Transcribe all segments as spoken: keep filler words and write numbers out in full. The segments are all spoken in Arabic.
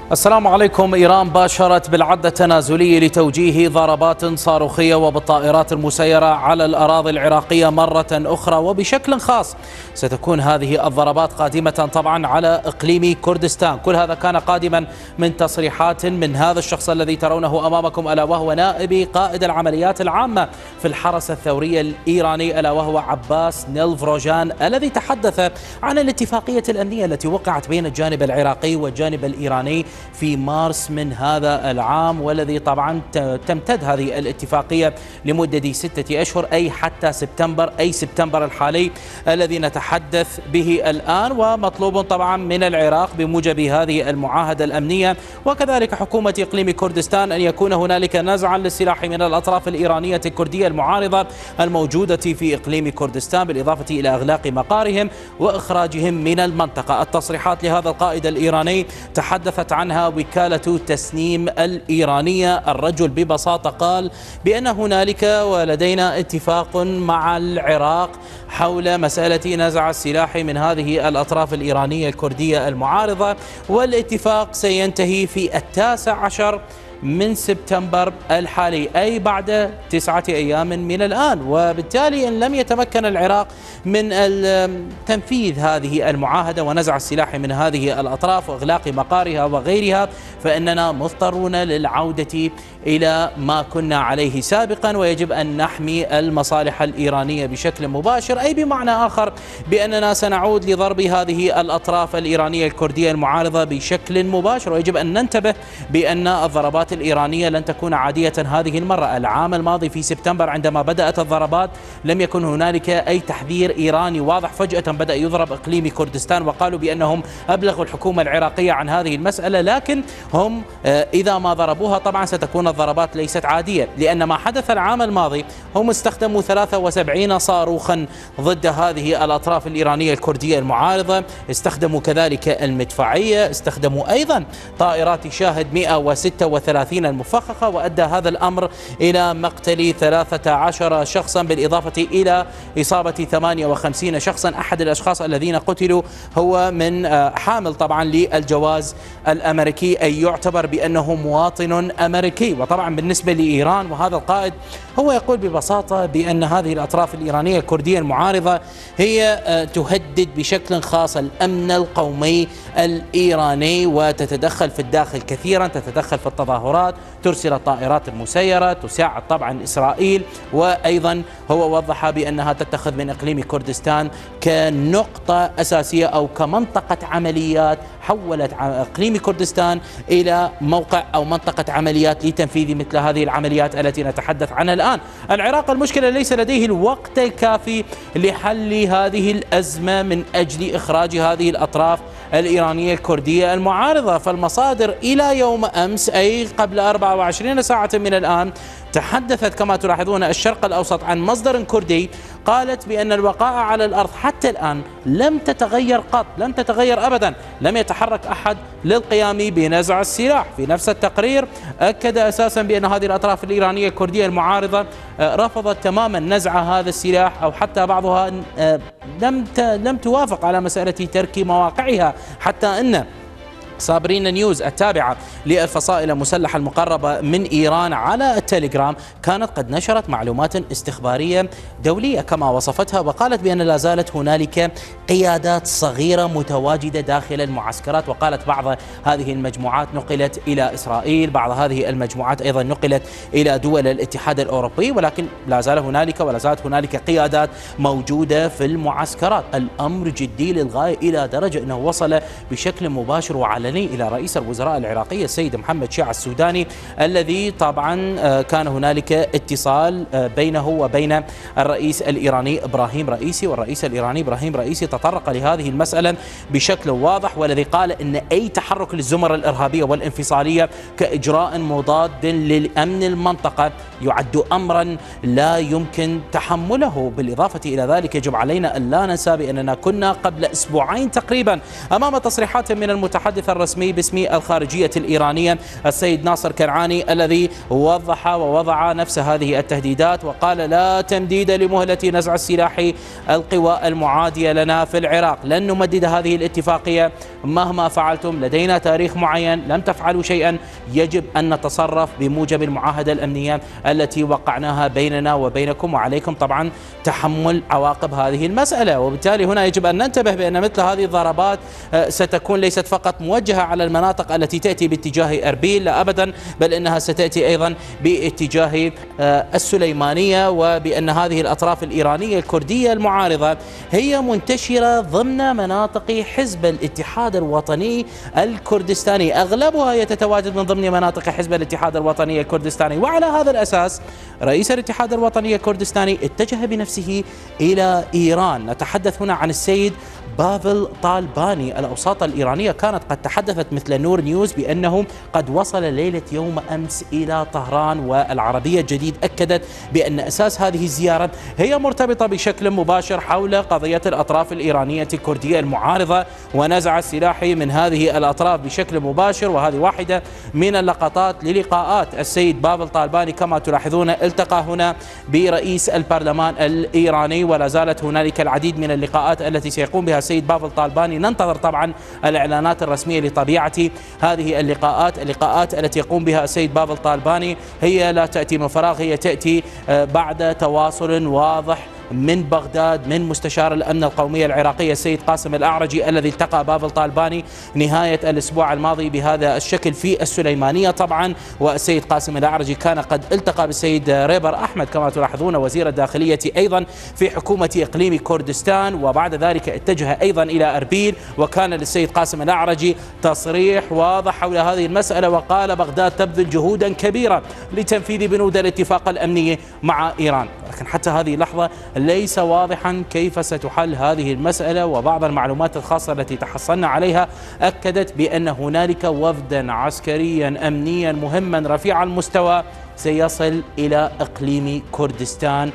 السلام عليكم. إيران باشرت بالعد التنازلي لتوجيه ضربات صاروخية وبالطائرات المسيرة على الأراضي العراقية مرة أخرى، وبشكل خاص ستكون هذه الضربات قادمة طبعا على إقليم كردستان. كل هذا كان قادما من تصريحات من هذا الشخص الذي ترونه أمامكم، ألا وهو نائب قائد العمليات العامة في الحرس الثوري الإيراني، ألا وهو عباس نيلفروجان، الذي تحدث عن الاتفاقية الأمنية التي وقعت بين الجانب العراقي والجانب الإيراني في مارس من هذا العام، والذي طبعا تمتد هذه الاتفاقية لمدة ستة أشهر، أي حتى سبتمبر، أي سبتمبر الحالي الذي نتحدث به الآن. ومطلوب طبعا من العراق بموجب هذه المعاهدة الأمنية وكذلك حكومة إقليم كردستان أن يكون هنالك نزعا للسلاح من الأطراف الإيرانية الكردية المعارضة الموجودة في إقليم كردستان، بالإضافة إلى إغلاق مقارهم وإخراجهم من المنطقة. التصريحات لهذا القائد الإيراني تحدثت عن عنها وكالة تسنيم الإيرانية. الرجل ببساطة قال بأن هنالك ولدينا اتفاق مع العراق حول مسألة نزع السلاح من هذه الأطراف الإيرانية الكردية المعارضة، والاتفاق سينتهي في التاسع عشر من سبتمبر الحالي، أي بعد تسعة أيام من الآن. وبالتالي إن لم يتمكن العراق من تنفيذ هذه المعاهدة ونزع السلاح من هذه الأطراف وإغلاق مقارها وغيرها، فإننا مضطرون للعودة إلى ما كنا عليه سابقا، ويجب أن نحمي المصالح الإيرانية بشكل مباشر، أي بمعنى آخر بأننا سنعود لضرب هذه الأطراف الإيرانية الكردية المعارضة بشكل مباشر. ويجب أن ننتبه بأن الضربات الإيرانية لن تكون عادية هذه المرة. العام الماضي في سبتمبر عندما بدأت الضربات لم يكن هنالك أي تحذير إيراني واضح، فجأة بدأ يضرب إقليم كردستان، وقالوا بأنهم أبلغوا الحكومة العراقية عن هذه المسألة، لكن هم إذا ما ضربوها طبعا ستكون الضربات ليست عادية، لأن ما حدث العام الماضي هم استخدموا ثلاثة وسبعين صاروخا ضد هذه الأطراف الإيرانية الكردية المعارضة، استخدموا كذلك المدفعية، استخدموا أيضا طائرات شاهد مئة وستة وثلاثين المفخخة، وأدى هذا الأمر إلى مقتل ثلاثة عشر شخصا بالإضافة إلى إصابة ثمانية وخمسين شخصا. أحد الأشخاص الذين قتلوا هو من حامل طبعا للجواز الأمريكي، أي يعتبر بأنه مواطن أمريكي. وطبعا بالنسبة لإيران وهذا القائد هو يقول ببساطة بأن هذه الأطراف الإيرانية الكردية المعارضة هي تهدد بشكل خاص الأمن القومي الإيراني، وتتدخل في الداخل كثيرا، تتدخل في التظاهرات، ترسل الطائرات المسيرة، تساعد طبعا إسرائيل. وأيضا هو وضح بأنها تتخذ من إقليم كردستان كنقطة أساسية أو كمنطقة عمليات، حولت إقليم كردستان إلى موقع أو منطقة عمليات لتنفيذ مثل هذه العمليات التي نتحدث عنها الآن. العراق المشكلة ليس لديه الوقت الكافي لحل هذه الأزمة من أجل إخراج هذه الأطراف الإيرانية الكردية المعارضة. فالمصادر إلى يوم أمس، أي قبل أربع وعشرين ساعة من الآن، تحدثت كما تلاحظون الشرق الأوسط عن مصدر كردي، قالت بأن الوقائع على الأرض حتى الآن لم تتغير قط، لم تتغير أبدا، لم يتحرك أحد للقيام بنزع السلاح. في نفس التقرير أكد أساسا بأن هذه الأطراف الإيرانية الكردية المعارضة رفضت تماما نزع هذا السلاح، أو حتى بعضها لم لم توافق على مسألة ترك مواقعها، حتى أن صابرين نيوز التابعة للفصائل المسلحة المقربة من إيران على التليجرام كانت قد نشرت معلومات استخبارية دولية كما وصفتها، وقالت بأن لا زالت هنالك قيادات صغيرة متواجدة داخل المعسكرات. وقالت بعض هذه المجموعات نقلت إلى إسرائيل، بعض هذه المجموعات أيضا نقلت إلى دول الاتحاد الأوروبي، ولكن لا زال هنالك ولا زالت هنالك قيادات موجودة في المعسكرات. الأمر جدي للغاية، إلى درجة أنه وصل بشكل مباشر وعلى إلى رئيس الوزراء العراقي السيد محمد شيع السوداني، الذي طبعا كان هنالك اتصال بينه وبين الرئيس الإيراني إبراهيم رئيسي، والرئيس الإيراني إبراهيم رئيسي تطرق لهذه المسألة بشكل واضح، والذي قال إن أي تحرك للزمر الإرهابية والانفصالية كإجراء مضاد للأمن المنطقة يعد أمرا لا يمكن تحمله. بالإضافة إلى ذلك يجب علينا أن لا ننسى بأننا كنا قبل أسبوعين تقريبا أمام تصريحات من المتحدث الرسمي باسم الخارجية الإيرانية السيد ناصر كنعاني، الذي وضح ووضع نفس هذه التهديدات وقال: لا تمديد لمهلة نزع السلاح القوى المعادية لنا في العراق، لن نمدد هذه الاتفاقية مهما فعلتم، لدينا تاريخ معين، لم تفعلوا شيئا، يجب أن نتصرف بموجب المعاهدة الأمنية التي وقعناها بيننا وبينكم، وعليكم طبعا تحمل عواقب هذه المسألة. وبالتالي هنا يجب أن ننتبه بأن مثل هذه الضربات ستكون ليست فقط موجهة على المناطق التي تأتي باتجاه أربيل، لا أبدا، بل إنها ستأتي أيضا باتجاه السليمانية، وبأن هذه الأطراف الإيرانية الكردية المعارضة هي منتشرة ضمن مناطق حزب الاتحاد الوطني الكردستاني، أغلبها يتواجد من ضمن مناطق حزب الاتحاد الوطني الكردستاني. وعلى هذا الأساس رئيس الاتحاد الوطني الكردستاني اتجه بنفسه إلى إيران. نتحدث هنا عن السيد بافل طالباني. الأوساط الإيرانية كانت قد تحدثت مثل نور نيوز بأنه قد وصل ليلة يوم أمس إلى طهران، والعربية الجديد أكدت بأن أساس هذه الزيارة هي مرتبطة بشكل مباشر حول قضية الأطراف الإيرانية الكردية المعارضة ونزع السلاح من هذه الأطراف بشكل مباشر. وهذه واحدة من اللقطات للقاءات السيد بافل طالباني. كما تلاحظون التقى هنا برئيس البرلمان الإيراني، ولا زالت هنالك العديد من اللقاءات التي سيقوم بها السيد بافل طالباني. ننتظر طبعا الإعلانات الرسمية لطبيعة هذه اللقاءات. اللقاءات التي يقوم بها السيد بافل طالباني هي لا تأتي من فراغ، هي تأتي بعد تواصل واضح من بغداد من مستشار الأمن القومي العراقي السيد قاسم الأعرجي، الذي التقى بافل طالباني نهاية الأسبوع الماضي بهذا الشكل في السليمانية طبعا. والسيد قاسم الأعرجي كان قد التقى بالسيد ريبر أحمد كما تلاحظون وزير الداخلية أيضا في حكومة إقليم كردستان، وبعد ذلك اتجه أيضا إلى أربيل، وكان للسيد قاسم الأعرجي تصريح واضح حول هذه المسألة، وقال: بغداد تبذل جهودا كبيرة لتنفيذ بنود الاتفاق الأمني مع إيران. لكن حتى هذه اللحظة ليس واضحا كيف ستحل هذه المسألة، وبعض المعلومات الخاصة التي تحصلنا عليها أكدت بأن هنالك وفدا عسكريا أمنيا مهما رفيع المستوى سيصل إلى إقليم كردستان،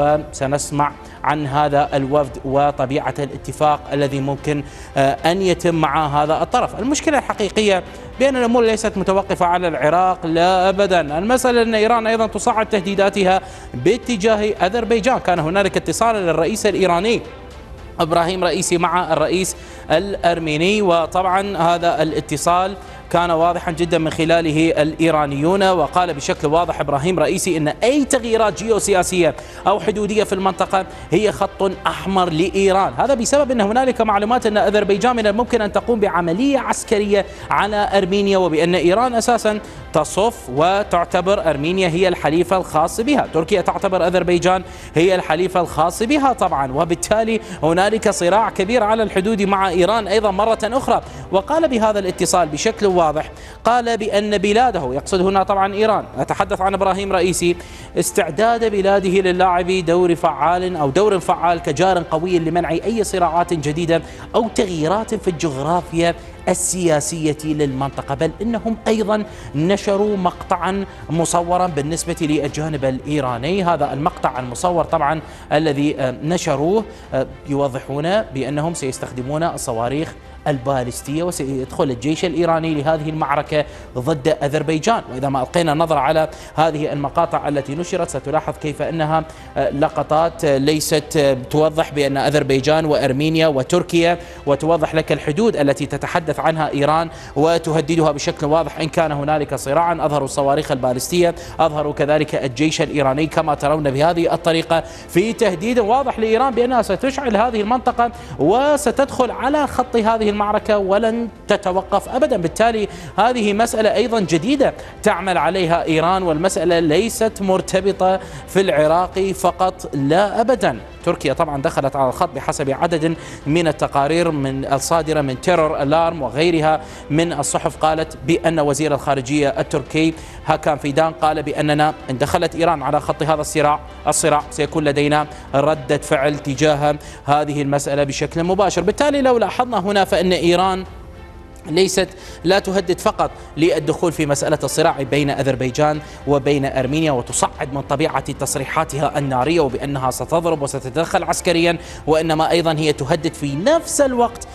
وسنسمع عن هذا الوفد وطبيعة الاتفاق الذي ممكن أن يتم مع هذا الطرف. المشكلة الحقيقية بأن الأمور ليست متوقفة على العراق، لا أبدا. المسألة أن إيران أيضا تصعد تهديداتها باتجاه أذربيجان. كان هنالك اتصال للرئيس الإيراني إبراهيم رئيسي مع الرئيس الأرميني، وطبعا هذا الاتصال كان واضحا جدا من خلاله الإيرانيون، وقال بشكل واضح إبراهيم رئيسي أن أي تغييرات جيوسياسية أو حدودية في المنطقة هي خط أحمر لإيران. هذا بسبب أن هنالك معلومات أن أذربيجان من الممكن أن تقوم بعملية عسكرية على أرمينيا، وبأن إيران أساسا تصف وتعتبر أرمينيا هي الحليف الخاص بها. تركيا تعتبر أذربيجان هي الحليف الخاص بها طبعا، وبالتالي هنالك صراع كبير على الحدود مع إيران أيضا مرة أخرى. وقال بهذا الاتصال بشكل واضح، قال بأن بلاده، يقصد هنا طبعا إيران، أتحدث عن إبراهيم رئيسي، استعداد بلاده للعب دور فعال أو دور فعال كجار قوي لمنع أي صراعات جديدة أو تغييرات في الجغرافيا السياسية للمنطقة. بل إنهم أيضا نشروا مقطعا مصورا بالنسبة للجانب الإيراني. هذا المقطع المصور طبعا الذي نشروه يوضحون بأنهم سيستخدمون الصواريخ البالستية وسيدخل الجيش الإيراني لهذه المعركة ضد أذربيجان. وإذا ما ألقينا نظرة على هذه المقاطع التي نشرت ستلاحظ كيف أنها لقطات ليست توضح بأن أذربيجان وأرمينيا وتركيا، وتوضح لك الحدود التي تتحدث عنها إيران وتهددها بشكل واضح إن كان هنالك صراعا. أظهروا الصواريخ البالستية، أظهروا كذلك الجيش الإيراني كما ترون بهذه الطريقة في تهديد واضح لإيران بأنها ستشعل هذه المنطقة وستدخل على خط هذه المعركة ولن تتوقف أبدا. بالتالي هذه مسألة أيضا جديدة تعمل عليها إيران، والمسألة ليست مرتبطة في العراق فقط، لا أبدا. تركيا طبعا دخلت على الخط بحسب عدد من التقارير من الصادرة من تيرور الارم وغيرها من الصحف، قالت بأن وزير الخارجية التركي هاكان فيدان قال بأننا إن دخلت إيران على خط هذا الصراع الصراع سيكون لدينا ردة فعل تجاه هذه المسألة بشكل مباشر. بالتالي لو لاحظنا هنا فإن إيران ليست لا تهدد فقط للدخول في مسألة الصراع بين أذربيجان وبين أرمينيا وتصعد من طبيعة تصريحاتها النارية وبأنها ستضرب وستتدخل عسكريا، وإنما أيضا هي تهدد في نفس الوقت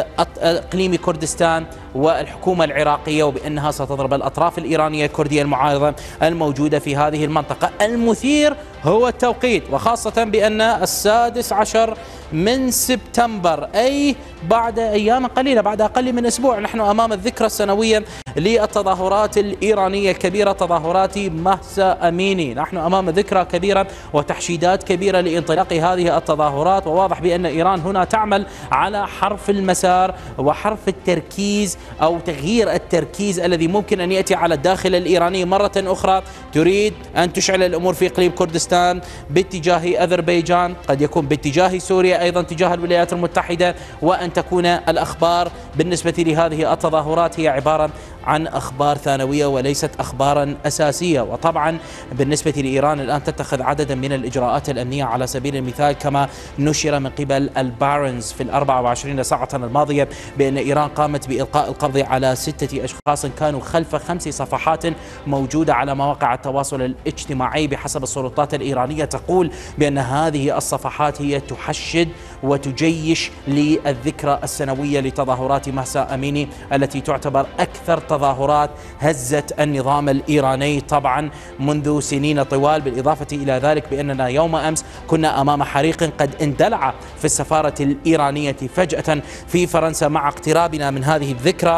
إقليم كردستان والحكومة العراقية، وبأنها ستضرب الأطراف الإيرانية الكردية المعارضة الموجودة في هذه المنطقة. المثير هو التوقيت، وخاصة بأن السادس عشر من سبتمبر، أي بعد أيام قليلة، بعد أقل من أسبوع، نحن أمام الذكرى السنوية للتظاهرات الإيرانية الكبيرة، تظاهرات مهسا أميني. نحن أمام ذكرى كبيرة وتحشيدات كبيرة لانطلاق هذه التظاهرات، وواضح بأن إيران هنا تعمل على حرف المسار وحرف التركيز أو تغيير التركيز الذي ممكن أن يأتي على الداخل الإيراني مرة أخرى. تريد أن تشعل الأمور في إقليم كردستان باتجاه أذربيجان، قد يكون باتجاه سوريا أيضا تجاه الولايات المتحدة، وأن تكون الأخبار بالنسبة لهذه التظاهرات هي عبارة عن أخبار ثانوية وليست أخبارا أساسية. وطبعا بالنسبة لإيران الآن تتخذ عددا من الإجراءات الأمنية، على سبيل المثال كما نشر من قبل البارنز في الأربع وعشرين ساعة الماضية بأن إيران قامت بإلقاء القبض على ستة أشخاص كانوا خلف خمس صفحات موجودة على مواقع التواصل الاجتماعي، بحسب السلطات الإيرانية تقول بأن هذه الصفحات هي تحشد وتجيش للذكرى السنوية لتظاهرات مهسا أميني التي تعتبر أكثر تظاهرات هزت النظام الإيراني طبعا منذ سنين طوال. بالإضافة إلى ذلك بأننا يوم أمس كنا أمام حريق قد اندلع في السفارة الإيرانية فجأة في فرنسا مع اقترابنا من هذه الذكرى،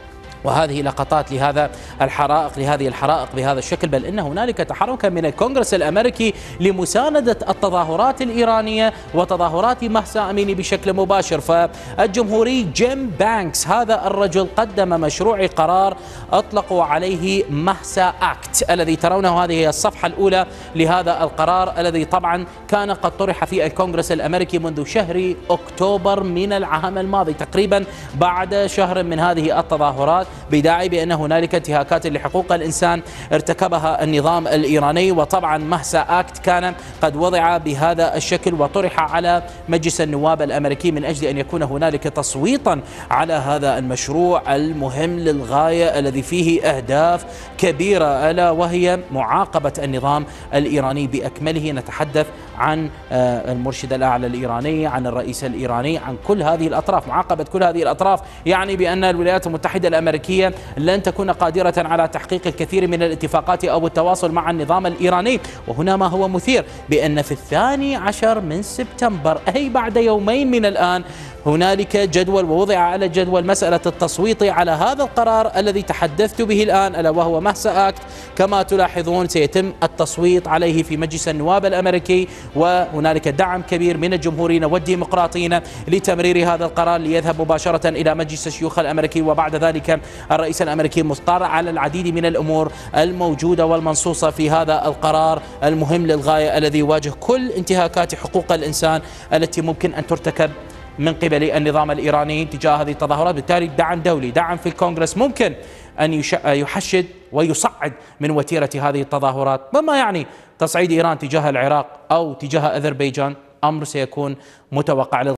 وهذه لقطات لهذا الحرائق لهذه الحرائق بهذا الشكل. بل إن هنالك تحركا من الكونغرس الأمريكي لمساندة التظاهرات الإيرانية وتظاهرات مهسا أميني بشكل مباشر. فالجمهوري جيم بانكس هذا الرجل قدم مشروع قرار أطلقوا عليه مهسا أكت، الذي ترونه هذه هي الصفحة الأولى لهذا القرار الذي طبعا كان قد طرح في الكونغرس الأمريكي منذ شهر أكتوبر من العام الماضي، تقريبا بعد شهر من هذه التظاهرات، بداعي بأن هنالك انتهاكات لحقوق الإنسان ارتكبها النظام الإيراني. وطبعا مهسا أكت كان قد وضع بهذا الشكل وطرح على مجلس النواب الأمريكي من أجل أن يكون هنالك تصويتا على هذا المشروع المهم للغاية الذي فيه أهداف كبيرة، ألا وهي معاقبة النظام الإيراني بأكمله. نتحدث عن المرشد الأعلى الإيراني، عن الرئيس الإيراني، عن كل هذه الأطراف، معاقبة كل هذه الأطراف، يعني بأن الولايات المتحدة الأمريكية لن تكون قادرة على تحقيق الكثير من الاتفاقات أو التواصل مع النظام الإيراني. وهنا ما هو مثير بأن في الثاني عشر من سبتمبر، أي بعد يومين من الآن، هنالك جدول ووضع على الجدول مسألة التصويت على هذا القرار الذي تحدثت به الآن، ألا وهو مهسا أكت. كما تلاحظون سيتم التصويت عليه في مجلس النواب الأمريكي، وهنالك دعم كبير من الجمهوريين والديمقراطيين لتمرير هذا القرار ليذهب مباشرة إلى مجلس الشيوخ الأمريكي، وبعد ذلك الرئيس الأمريكي مطلع على العديد من الأمور الموجودة والمنصوصة في هذا القرار المهم للغاية الذي يواجه كل انتهاكات حقوق الإنسان التي ممكن أن ترتكب من قبل النظام الإيراني تجاه هذه التظاهرات. بالتالي دعم دولي، دعم في الكونغرس ممكن أن يحشد ويصعد من وتيرة هذه التظاهرات، مما يعني تصعيد إيران تجاه العراق أو تجاه أذربيجان أمر سيكون متوقع.